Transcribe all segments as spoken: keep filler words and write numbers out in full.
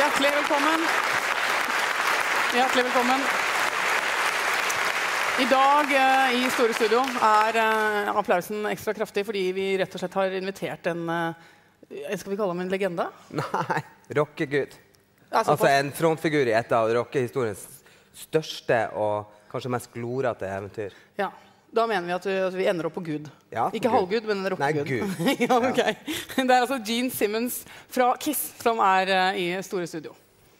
Hjertelig velkommen. Hjertelig velkommen. I dag eh, i Store Studio er eh, applausen ekstra kraftig fordi vi rett og slett har invitert en, eh, skal vi kalle ham en legende? Nei, rockegud. Ja, altså en frontfigur i et av rockehistoriens største og kanskje mest glorete eventyr. Ja, da mener vi at vi, at vi ender opp på Gud. Ja, Ikke Gud. halvgud, men en rockegud. Nei, Gud. Ja, ok. Det er altså Gene Simmons fra Kiss som er eh, i Store Studio.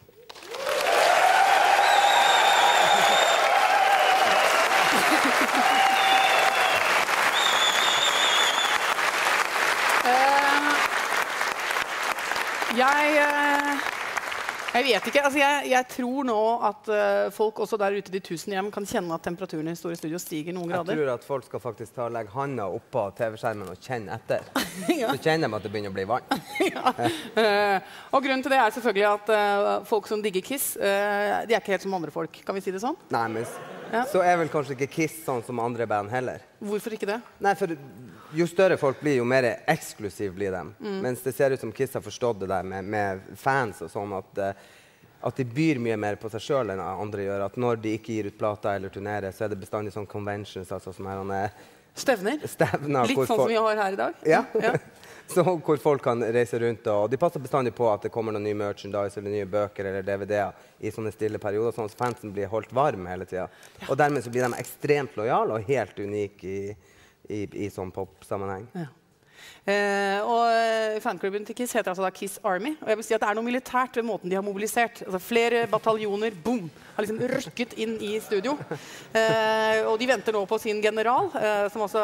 Jeg, jeg vet ikke. Altså jeg, jeg tror nå at uh, folk også der ute i de tusen hjem kan kjenne at temperaturen i Store Studio stiger noen grader. Jeg tror at folk skal faktisk ta og legge handa opp på T V-skjermen og kjenne etter. Ja. Så kjenner de at det begynner å bli varmt. Ja. Uh, og grunnen til det er selvfølgelig at uh, folk som digger Kiss, uh, de er ikke helt som andre folk. Kan vi si det sånn? Nei, men Ja. så er vel kanskje ikke Kiss sånn som andre band heller. Hvorfor ikke det? Nei, for jo større folk blir, jo mer eksklusiv blir dem. Mm. Mens det ser ut som Kiss har forstått det der med, med fans og sånn, at, uh, at de byr mye mer på seg selv enn andre gjør. At når de ikke gir ut plater eller turnerer, så er det bestandig sånn conventions, altså som er sånne Stevner? stevner. Litt hvor sånn folk- som vi har her i dag? Ja. Ja. Så hvor folk kan reise rundt, og de passer bestandig på at det kommer noen nye merchandise eller nye bøker eller D V D-er i sånne stille perioder, sånn at fansen blir holdt varm hele tiden. Og dermed så blir de ekstremt lojale og helt unike i, i, i sånn pop-sammenheng. Ja. Eh, og eh, fanklubben til Kiss heter altså da Kiss Army, og jeg vil si at det er noe militært ved måten de har mobilisert. Altså flere bataljoner, boom, har liksom rykket inn i studio. Eh, og de venter nå på sin general, eh, som altså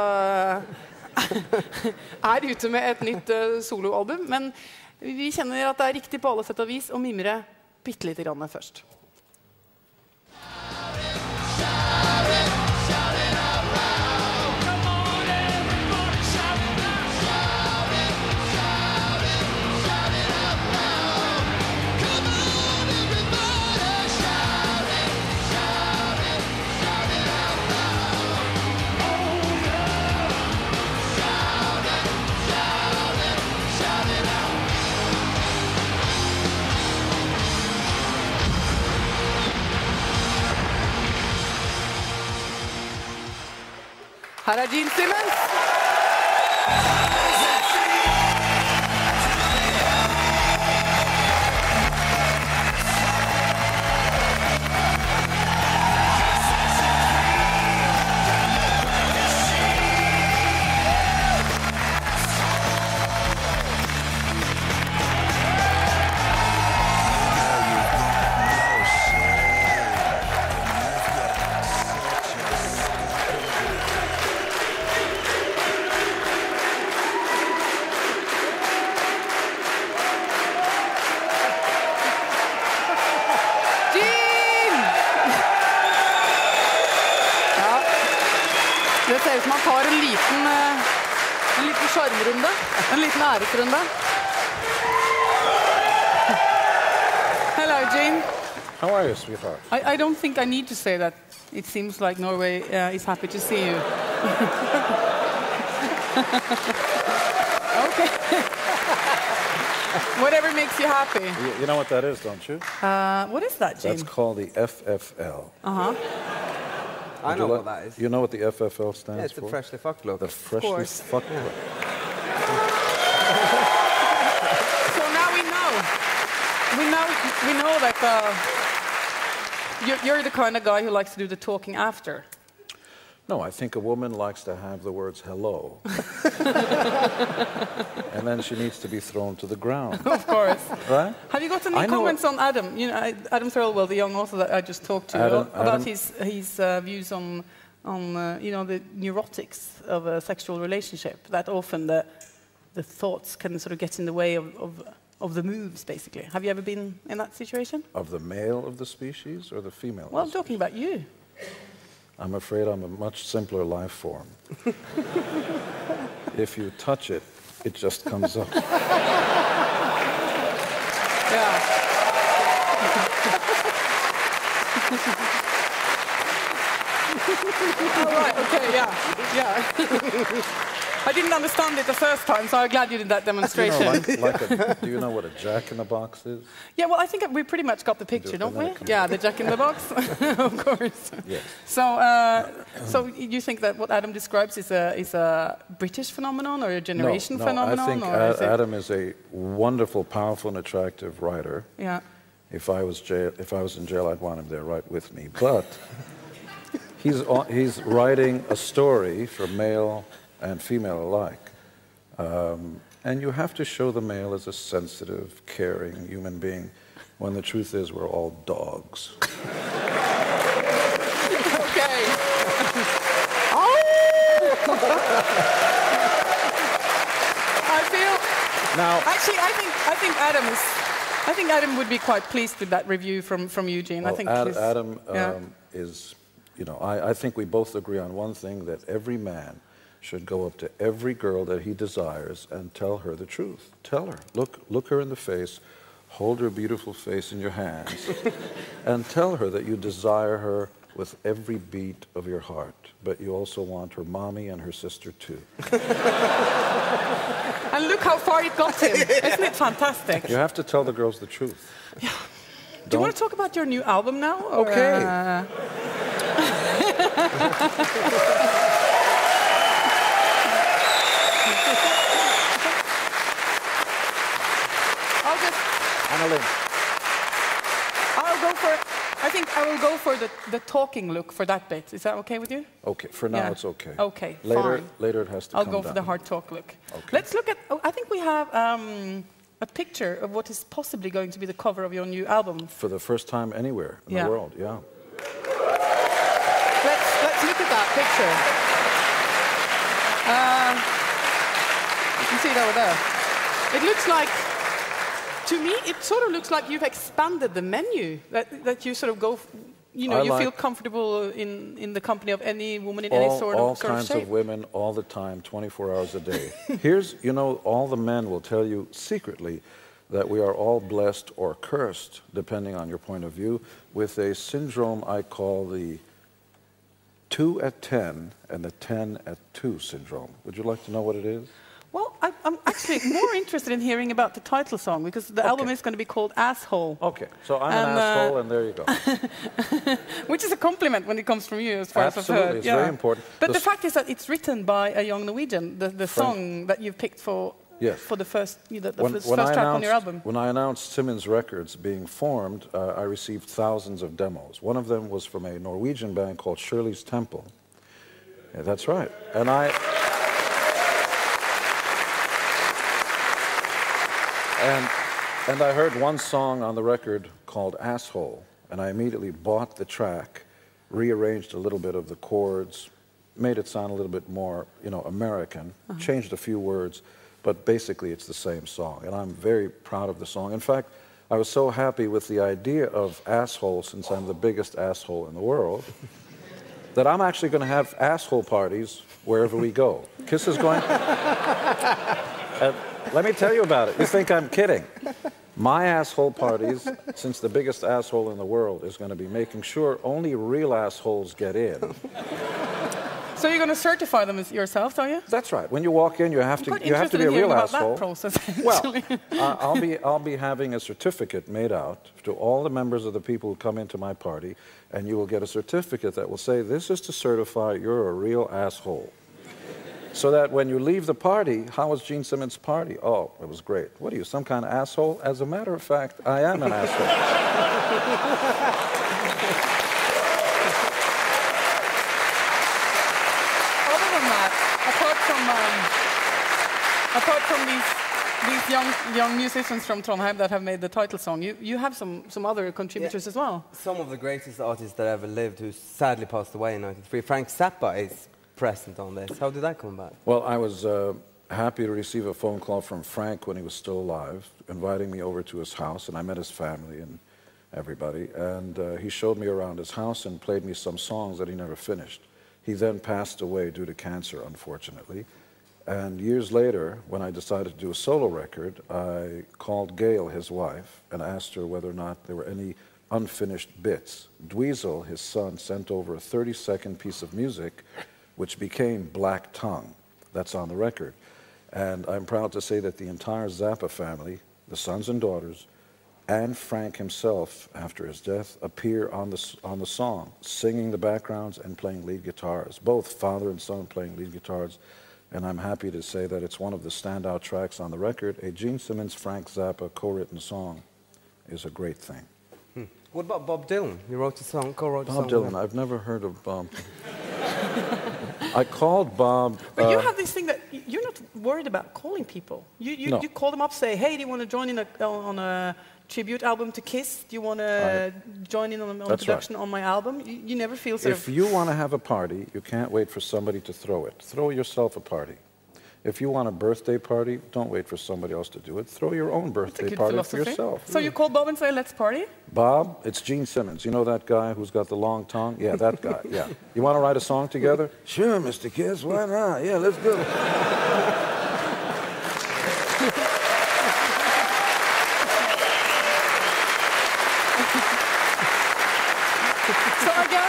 er ute med et nytt uh, soloalbum, men vi kjenner at det er riktig på alle sett og vis å mimre bittelite grann først. Her er Gene Simmons! Det ser ut som han tar en liten, uh, en liten skjermrunde, en liten æresrunde. Hello, Gene. How are you, sweetheart? I, I don't think I need to say that. It seems like Norway uh, is happy to see you. Okay. Whatever makes you happy. You, you know what that is, don't you? Uh, what is that, Gene? That's called the F F L. Uh-huh. I Would know you what li- that is. You know what the F F L stands Yeah, it's the for? freshly fucked look. The freshly course. fucked look. So now we know. We know, we know that uh, you're, you're the kind of guy who likes to do the talking after. No, I think a woman likes to have the words hello. And then she needs to be thrown to the ground. Of course. Right? Have you got any I know comments what- on Adam? You know, I- Adam Thirlwell, the young author that I just talked to, Adam- about Adam- his his uh, views on on uh, you know the neurotics of a sexual relationship. That often the the thoughts can sort of get in the way of of, of the moves. Basically, have you ever been in that situation? Of the male of the species or the female? Well, of I'm the talking about you. I'm afraid I'm a much simpler life form. If you touch it, it just comes up. Yeah. All right. Okay. Yeah. Yeah. I didn't understand it the first time, so I'm glad you did that You demonstration. know, like, like a, do you know what a jack-in-the-box is? Yeah, well, I think we pretty much got the picture, don't we? Yeah, the Jack in the Box, of course. Yes. So, uh, so you think that what Adam describes is a is a British phenomenon or a generation no, no, phenomenon? I think or A- is it, Adam is a wonderful, powerful, and attractive writer. yeah. If I was jail, if I was in jail, I'd want him there right with me. But he's on, he's writing a story for male and female alike, um, and you have to show the male as a sensitive, caring human being, when the truth is we're all dogs. Okay. I feel. Now, Actually, I think I think Adam is. I think Adam would be quite pleased with that review from from Eugene. I well, think Ad- he's- Adam um, yeah. is, you know, I, I think we both agree on one thing, that every man should go up to every girl that he desires and tell her the truth. Tell her, look, look her in the face, hold her beautiful face in your hands, and tell her that you desire her with every beat of your heart, but you also want her mommy and her sister too. And look how far it got him. Isn't it fantastic? You have to tell the girls the truth. Yeah. Do you want to talk about your new album now? or, Okay. uh, I'll just. Annalyn. I'll go for. I think I will go for the, the talking look for that bit. Is that okay with you? Okay, for now Yeah. it's okay. Okay, Later, fine. later it has to I'll come go for down. the hard talk look. Okay. Let's look at. Oh, I think we have um, a picture of what is possibly going to be the cover of your new album. For the first time anywhere in Yeah. the world, yeah. Let's let's look at that picture. Uh, you can see it over there. It looks like. To me, it sort of looks like you've expanded the menu. That that you sort of go. You know, I you feel like- comfortable in, in the company of any woman in any all, sort all of, sort kinds of of, shape. women, all the time, twenty-four hours a day. Here's, you know, all the men will tell you secretly that we are all blessed or cursed, depending on your point of view, with a syndrome I call the two at ten and the ten at two syndrome. Would you like to know what it is? Well, I, I'm actually more interested in hearing about the title song because the album Okay. is going to be called Asshole, Okay, so I'm And, an uh, asshole, and there you go. which is a compliment when it comes from you, as far as I've Absolutely, heard. it's very important. But The the s- fact is that it's written by a young Norwegian, the, the Frank- song that you've picked for Yes. for the first the, the When, first when I track on your announced- album. when I announced Simmons Records being formed, uh, I received thousands of demos. One of them was from a Norwegian band called Shirley's Temple. Yeah, that's right. And I... And, and I heard one song on the record called Asshole, and I immediately bought the track, rearranged a little bit of the chords, made it sound a little bit more, you know, American, changed a few words, but basically it's the same song, and I'm very proud of the song. In fact, I was so happy with the idea of asshole, since I'm the biggest asshole in the world, that I'm actually going to have asshole parties wherever we go. Kiss is going... And let me tell you about it. You think I'm kidding. My asshole parties, since the biggest asshole in the world is going to be making sure only real assholes get in. So you're going to certify them as yourself, are you? That's right. When you walk in, you have to Quite you have to interested be a in hearing real about asshole. that process. Well, actually. uh, I'll be I'll be having a certificate made out to all the members of the people who come into my party, and you will get a certificate that will say this is to certify you're a real asshole. So that when you leave the party, how was Gene Simmons' party? Oh, it was great. What are you, some kind of asshole? As a matter of fact, I am an asshole. Other than that, apart from um, apart from these these young young musicians from Trondheim that have made the title song, you you have some some other contributors Yeah. as well. Some of the greatest artists that ever lived who sadly passed away in ninety-three. Frank Zappa is present on this. How did that come about? Well, I was uh, happy to receive a phone call from Frank when he was still alive, inviting me over to his house, and I met his family and everybody. And uh, he showed me around his house and played me some songs that he never finished. He then passed away due to cancer, unfortunately. And years later, when I decided to do a solo record, I called Gail, his wife, and asked her whether or not there were any unfinished bits. Dweezil, his son, sent over a thirty-second piece of music which became Black Tongue. that's on the record. And I'm proud to say that the entire Zappa family, the sons and daughters, and Frank himself, after his death, appear on the, on the song, singing the backgrounds and playing lead guitars, both father and son playing lead guitars. And I'm happy to say that it's one of the standout tracks on the record. A Gene Simmons, Frank Zappa co-written song is a great thing. Hmm. What about Bob Dylan? You wrote the song, co-wrote the Bob song. Dylan, I've never heard of Bob. I called Bob. But uh, you have this thing that y- you're not worried about calling people. You, you, No. you call them up, say, hey, do you want to join in a, on a tribute album to Kiss? Do you want to join in on, on the That's production right. on my album? You, you never feel sort If of... you want to have a party, you can't wait for somebody to throw it. Throw yourself a party. If you want a birthday party, don't wait for somebody else to do it. Throw your own That's a birthday good party philosophy. for yourself. So you call Bob and say, let's party? Bob, it's Gene Simmons. You know that guy who's got the long tongue? Yeah, that guy, yeah. You want to write a song together? Sure, Mister Kiss, why not? Yeah, let's do it. So I guess...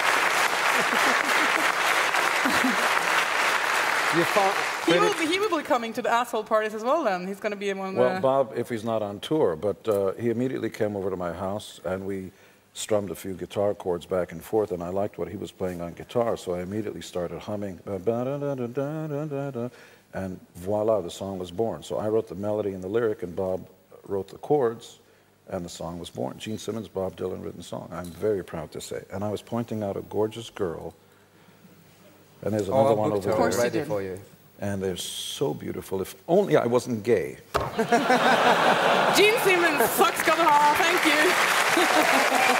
You fought, He will, be, he will be coming to the asshole parties as well then. He's going to be one of Well, the... Bob, if he's not on tour, but uh, he immediately came over to my house and we strummed a few guitar chords back and forth, and I liked what he was playing on guitar, so I immediately started humming, ba-da-da-da-da-da-da, and voila, the song was born. So I wrote the melody and the lyric, and Bob wrote the chords, and the song was born. Gene Simmons, Bob Dylan written song. I'm very proud to say. And I was pointing out a gorgeous girl, and there's another oh, one over Of course there. you ready did. for you. And they're so beautiful. If only I wasn't gay. Gene Simmons, takk skal du ha. Thank you.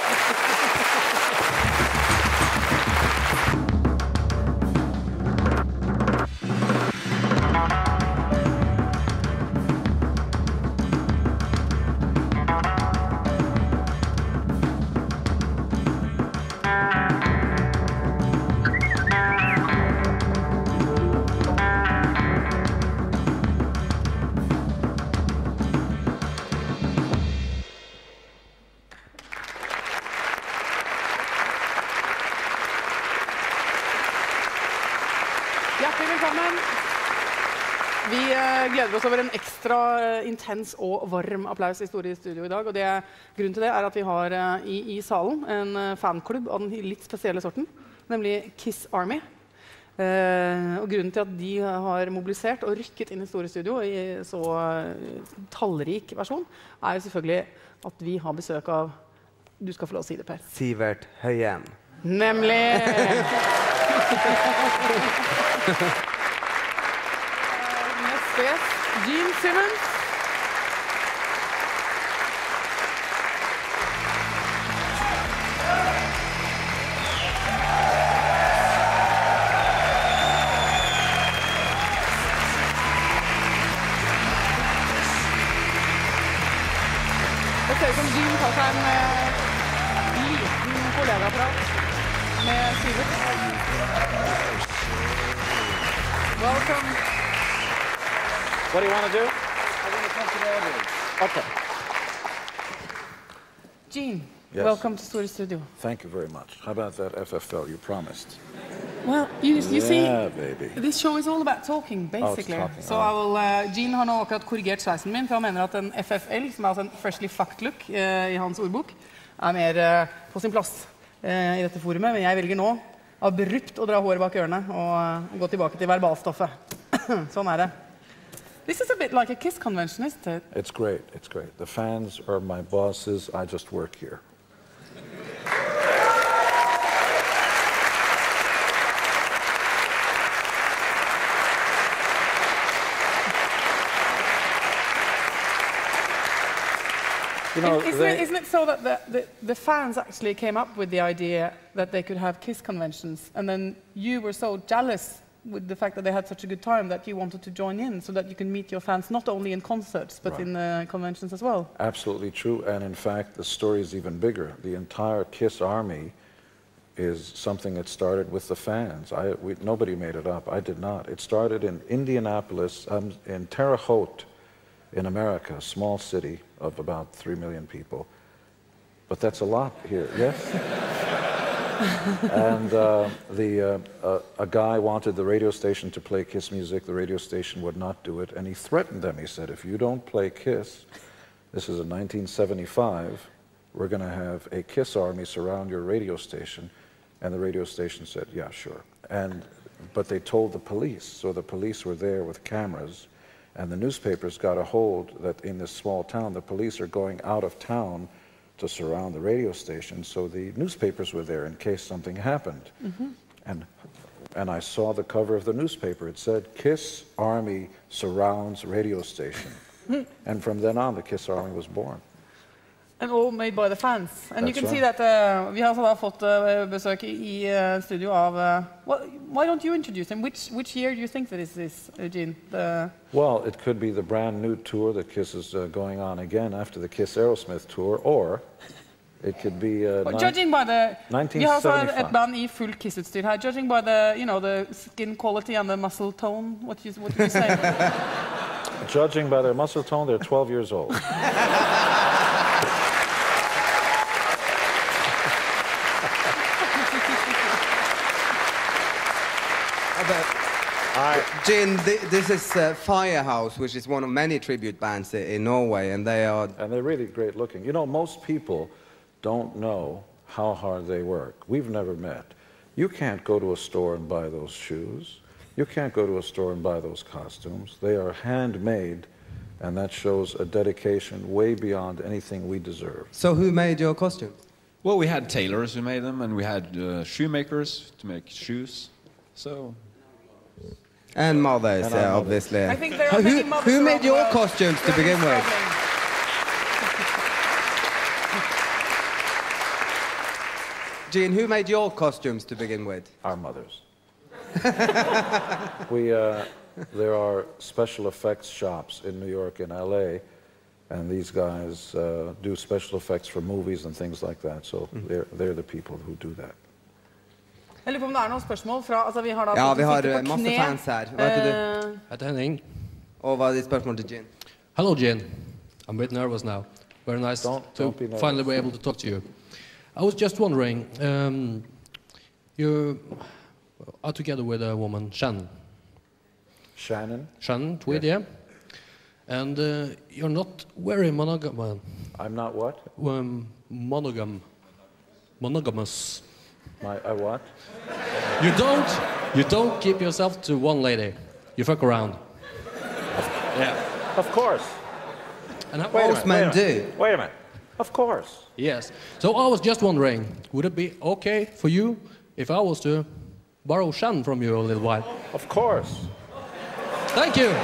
Hjertelig velkommen. Vi eh, gleder oss over en ekstra eh, intens og varm applaus i Store Studio i dag. Og det, grunnen til det er at vi har eh, i, i salen en eh, fanklubb av den litt spesielle sorten, nemlig Kiss Army. Eh, og grunnen til at de har mobilisert og rykket inn i Store Studio i så eh, tallrik versjon, er jo selvfølgelig at vi har besøk av, du skal få lov å si det, Per. Sivert Høyem. Nemlig! Neste gjest, Gene Simmons. Det ser ut som Gene tar seg en eh, liten kollegaprat med Sivert. Welcome. What do you want to do? I want to come to the audience. Okay. Gene, Yes. welcome to Store Studio. Thank you very much. How about that F F L you promised? Well, you, you see, Yeah, baby. this show is all about talking, basically. talking, so oh. I will, uh, Gene har nå akkurat korrigert sveisen min, for han mener at en F F L, som er altså en freshly fucked look uh, i hans ordbok, er mer uh, på sin plass uh, i dette forumet. Men jeg velger nå abrupt å dra håret bak ørene og uh, gå tilbake til verbalstoffet. Sånn er det. This is a bit like a Kiss convention, isn't it? It's great. It's great. The fans are my bosses. I just work here. You know, isn't, they- it, isn't it so that the, the, the fans actually came up with the idea that they could have Kiss conventions, and then you were so jealous with the fact that they had such a good time that you wanted to join in so that you can meet your fans not only in concerts but Right. in uh, conventions as well? Absolutely true. And in fact, the story is even bigger. The entire Kiss Army is something that started with the fans. I, we, nobody made it up. I did not. It started in Indianapolis, um, in Terre Haute, in America, a small city of about three million people. But that's a lot here, yes? and uh, the, uh, uh, a guy wanted the radio station to play Kiss music. The radio station would not do it, and he threatened them. He said, if you don't play Kiss, this is in nineteen seventy-five, we're going to have a Kiss army surround your radio station. And the radio station said, yeah, sure. And, but they told the police, so the police were there with cameras, and the newspapers got a hold that in this small town, the police are going out of town to surround the radio station, so the newspapers were there in case something happened. Mm-hmm. And, and I saw the cover of the newspaper. It said, Kiss Army surrounds radio station. And from then on, the Kiss Army was born. And all made by the fans. And That's you can right. see that uh, vi har altså da fått uh, besøk i uh, studio av uh, well, why don't you introduce him? Which, which year do you think that is this, Eugene? The Well, it could be the brand new tour that Kiss is uh, going on again after the Kiss Aerosmith tour, or it could be uh, well, judging by the nineteen vi har altså seventy-five. et band i full Kiss-utstyr her. Judging by the, you know, the skin quality and the muscle tone, what you, what do you say? Judging by their muscle tone, they're twelve years old. Uh, Gene, th this is uh, Firehouse, which is one of many tribute bands i- in Norway, and they are... And they're really great looking. You know, most people don't know how hard they work. We've never met. You can't go to a store and buy those shoes. You can't go to a store and buy those costumes. They are handmade, and that shows a dedication way beyond anything we deserve. So who made your costume? Well, we had tailors who made them, and we had uh, shoemakers to make shoes. So... And mothers, And uh, our mothers. obviously. I think there are many Who, mothers who around made the your world costumes to who are begin with? struggling. Gene, who made your costumes to begin with? Our mothers. we, uh, there are special effects shops in New York and L A, and these guys uh, do special effects for movies and things like that, so mm-hmm. they're, they're the people who do that. Jeg lurer på om det er noen spørsmål fra, altså vi har da Ja, fått vi har sitte uh, på masse kne. fans her. Hva heter du? Eh, Jeg heter Henning. Og hva er ditt spørsmål til Gene? Hello, Jane. I'm a bit nervous now. Very nice Don't- to don't be nervous. finally be able to talk to you. I was just wondering, um, you are together with a woman, Shannon. Shannon? Shannon Tweed, yeah? And uh, you're not very monogam, well, I'm not what? um, monogam, monogamous. My, I what? You don't, you don't keep yourself to one lady. You fuck around. Yeah. Of course. And how, Wait a Most minute, men wait a minute. do. Wait a minute. Of course. Yes. So I was just wondering, would it be okay for you if I was to borrow Shan from you a little while? Of course. Thank you.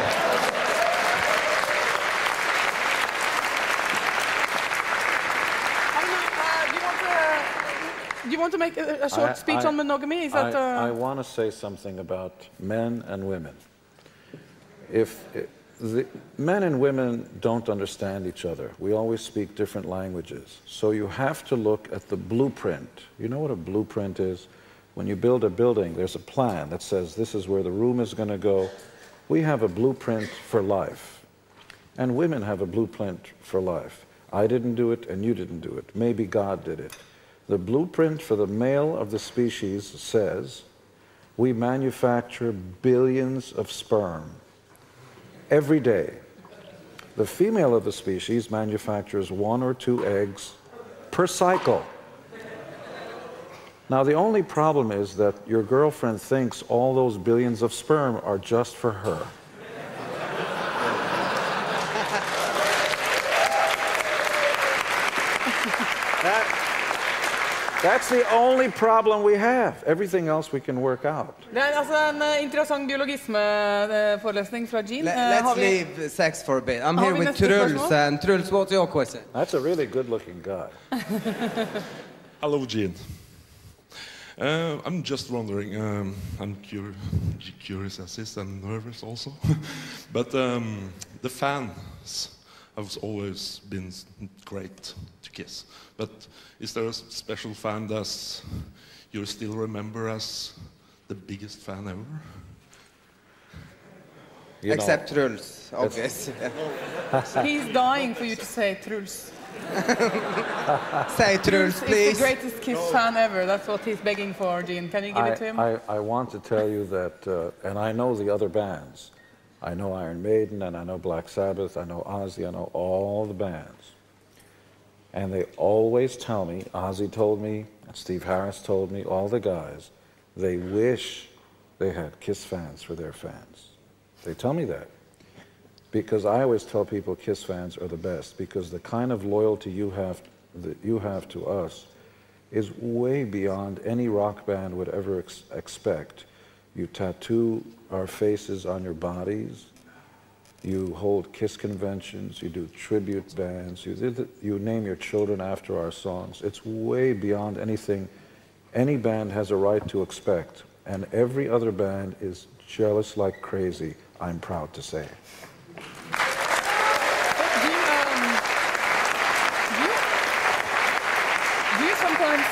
I don't know, uh, do you want to, do you want to make a, a short I- speech I- on monogamy? Is that, I, I uh, want to say something about men and women. If i- the men and women don't understand each other, we always speak different languages. So you have to look at the blueprint. You know what a blueprint is? When you build a building, there's a plan that says this is where the room is going to go. We have a blueprint for life. And women have a blueprint for life. I didn't do it, and you didn't do it. Maybe God did it. The blueprint for the male of the species says we manufacture billions of sperm every day. The female of the species manufactures one or two eggs per cycle. Now, the only problem is that your girlfriend thinks all those billions of sperm are just for her. That, that's the only problem we have. Everything else we can work out. det er altså en uh, interessant biologisme-forelesning fra Gene. Let, Eh, har let's vi- leave sex for a bit. I'm Har here vi with neste Truls. spørsmål? And Truls, what's your question? That's a really good-looking guy. Hello, Gene. Uh, I'm just wondering, um, I'm cur curious as this and nervous also, but um, the fans have always been s- great to Kiss. But is there a s- special fan that you still remember as the biggest fan ever? You know, Except Truls, obviously. He's dying for you to say Truls. Say Truls, He's please. the greatest Kiss fan ever. That's what he's begging for, Gene. Can you give I, it to him? I, I want to tell you that, uh, and I know the other bands. I know Iron Maiden, and I know Black Sabbath, I know Ozzy, I know all the bands. And they always tell me, Ozzy told me, and Steve Harris told me, all the guys, they wish they had Kiss fans for their fans. They tell me that. Because I always tell people Kiss fans are the best, because the kind of loyalty you have, that you have to us is way beyond any rock band would ever ex expect. You tattoo our faces on your bodies, you hold Kiss conventions, you do tribute bands, you, you name your children after our songs. It's way beyond anything any band has a right to expect, and every other band is jealous like crazy, I'm proud to say. Do you, um, do you, do you sometimes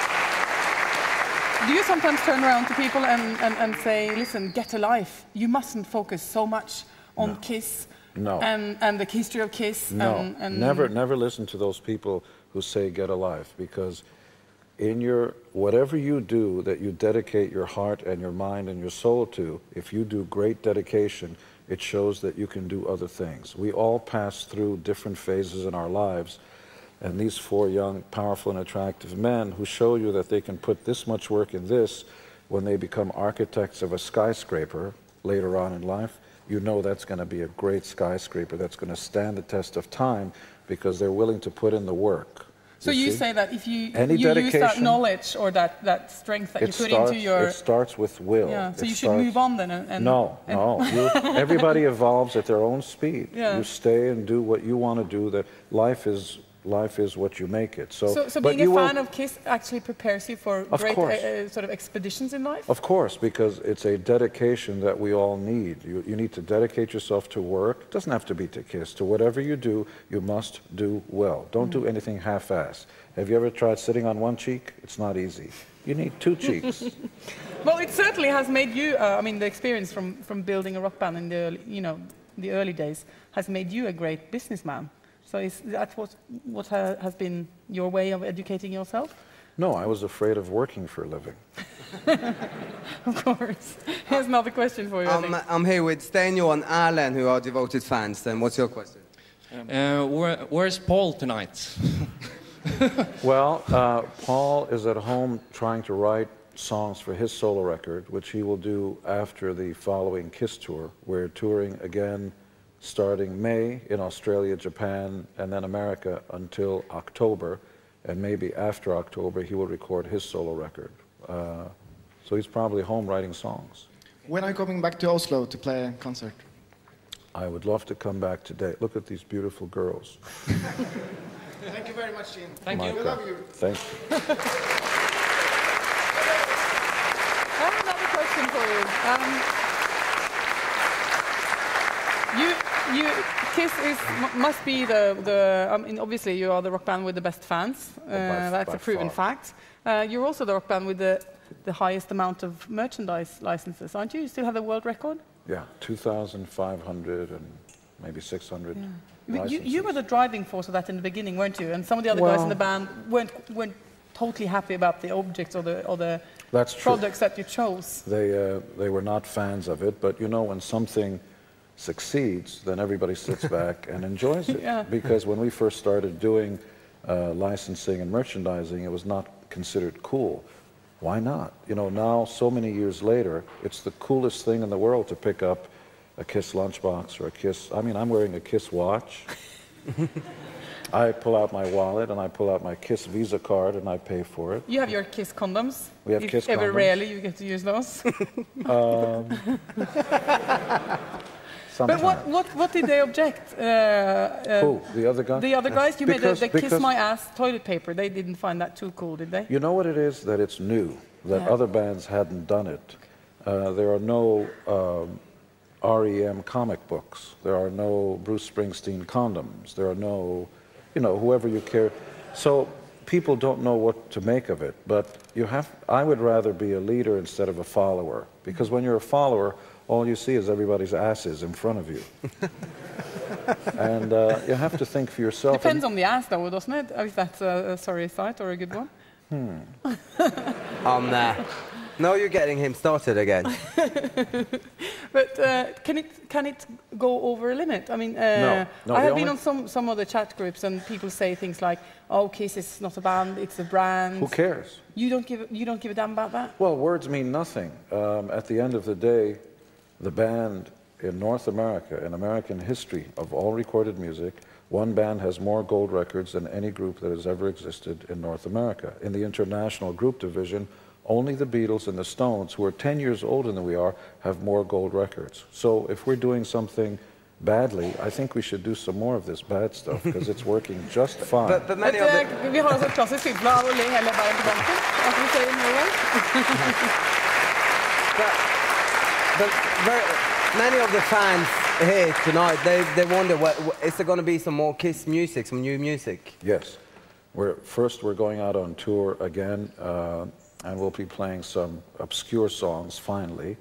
do you sometimes turn around to people and, and, and say, listen, get a life. You mustn't focus so much on No. Kiss No. and, and the history of Kiss. No, and, and never, never listen to those people who say get a life, because in your, whatever you do that you dedicate your heart and your mind and your soul to, if you do great dedication, it shows that you can do other things. We all pass through different phases in our lives, and these four young, powerful, and attractive men who show you that they can put this much work in this, when they become architects of a skyscraper later on in life, you know that's going to be a great skyscraper that's going to stand the test of time, because they're willing to put in the work. So you see? say that if you, Any you use that dedication- knowledge or that, that strength that It you put starts, into your... it starts with will. Yeah, so It you should starts- move on then and... and No, and no. You, everybody evolves at their own speed. Yeah. You stay and do what you want to do. That life is life is what you make it. So, So, so but being a you will- fan of Kiss actually prepares you for Of great course. uh, uh, sort of expeditions in life? Of course, because it's a dedication that we all need. You, you need to dedicate yourself to work. It doesn't have to be to Kiss. To whatever you do, you must do well. Don't Mm. do anything half-assed. Have you ever tried sitting on one cheek? It's not easy. You need two cheeks. Well, it certainly has made you, uh, I mean, the experience from, from building a rock band in the early, you know, the early days has made you a great businessman. So is that what, what ha has been your way of educating yourself? No, I was afraid of working for a living. Of course. Here's another question for you, I I'm, think. I'm here with Steinjo and Erlend, who are devoted fans. Then what's your question? Uh, where, where's Paul tonight? Well, uh, Paul is at home trying to write songs for his solo record, which he will do after the following Kiss tour. We're touring again starting May in Australia, Japan, and then America until October. And maybe after October, he will record his solo record. Uh, so he's probably home writing songs. When are you coming back to Oslo to play a concert? I would love to come back today. Look at these beautiful girls. Thank you very much, Gene. Thank My you. We God. love you. Thank you. I have another question for you. Um, you, you, Kiss is m- must be the the. I mean, obviously you are the rock band with the best fans. Uh, by- that's by a proven far. fact. Uh, you're also the rock band with the the highest amount of merchandise licenses, aren't you? You still have the world record. Yeah, two thousand five hundred and maybe six hundred You, you, licenses. you were the driving force of that in the beginning, weren't you? And some of the other guys in Well- the band weren't weren't totally happy about the objects or the or the That's true. products that you chose. They, uh, they were not fans of it, but you know, when something succeeds, then everybody sits back and enjoys it. Yeah. Because when we first started doing uh, licensing and merchandising, it was not considered cool. Why not? You know, now, so many years later, it's the coolest thing in the world to pick up a Kiss lunchbox or a Kiss. I mean, I'm wearing a Kiss watch. I pull out my wallet and I pull out my Kiss Visa card and I pay for it. You have your Kiss condoms. We have if Kiss ever condoms. rarely you get to use those. Sometimes. But what, what, what did they object? Uh, uh, Who? The other guy? The other guys? You Because- made the, the Kiss because- My Ass toilet paper. They didn't find that too cool, did they? You know what it is? That it's new, that Yeah. other bands hadn't done it. Uh, there are no um, R E M comic books. There are no Bruce Springsteen condoms. There are no, you know, whoever you care. So people don't know what to make of it. But you have, I would rather be a leader instead of a follower. Because when you're a follower, all you see is everybody's asses in front of you. And uh, you have to think for yourself. Depends on the ass, though, doesn't it? If that's a, a sorry sight or a good one. Hmm. um, nah. Now you're getting him started again. But uh, can it can it go over a limit? I mean, uh, no. No, I have only... been on some some of the chat groups, and people say things like, "Oh, Kiss is not a band; it's a brand." Who cares? You don't give you don't give a damn about that. Well, words mean nothing. Um, at the end of the day, the band in North America, in American history of all recorded music, one band has more gold records than any group that has ever existed in North America. In the international group division, only the Beatles and the Stones, who are ten years older than we are, have more gold records. So if we're doing something badly, I think we should do some more of this bad stuff, because it's working just fine. But, but many but, uh, of the... Vi har altså et klassisk tilfelle av å le hele veien til banken. At vi ser i Norge. but, but very, many of the fans here tonight, they, they wonder, what, what, is there going to be some more Kiss music, some new music? Yes. We're, first, we're going out on tour again, uh, and we'll be playing some obscure songs, finally.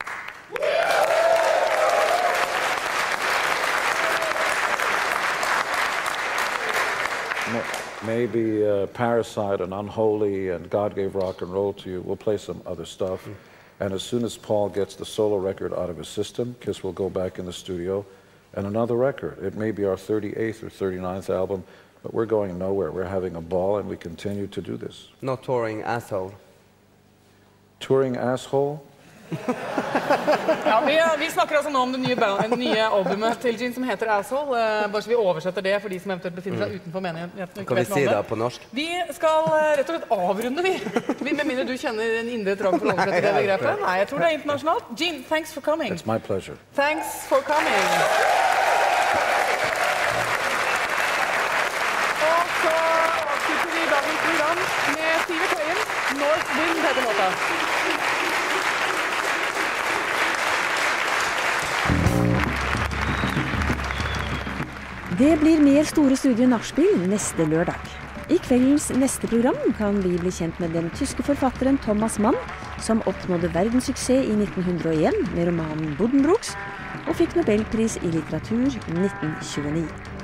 Maybe uh, Parasite and Unholy and God Gave Rock and Roll to You. We'll play some other stuff. Mm. And as soon as Paul gets the solo record out of his system, Kiss will go back in the studio and another record. It may be our thirty-eighth or thirty-ninth album, but we're going nowhere. We're having a ball, and we continue to do this. Not touring Asshole. Touring Asshole? Ja, vi, vi snakker altså nå om det nye, det nye albumet til Gene som heter Asshole. Uh, bare så vi oversetter det for de som eventuelt befinner seg utenfor menigheten. Kan vi si det på norsk? Vi skal uh, rett og slett avrunde, vi. vi med mindre du kjenner en indre trang for å oversette det begrepet. Nei, jeg tror det er internasjonalt. Gene, thanks for coming. It's my pleasure. Thanks for coming. Og så avslutter vi dagens program med Steve Tøyen. North Wind heter låta. Det blir mer Store Studio Nachspiel neste lørdag. I kveldens neste program kan vi bli kjent med den tyske forfatteren Thomas Mann, som oppnådde verdenssuksess i nitten hundre og en med romanen Buddenbrooks, og fikk Nobelpris i litteratur nitten tjueni.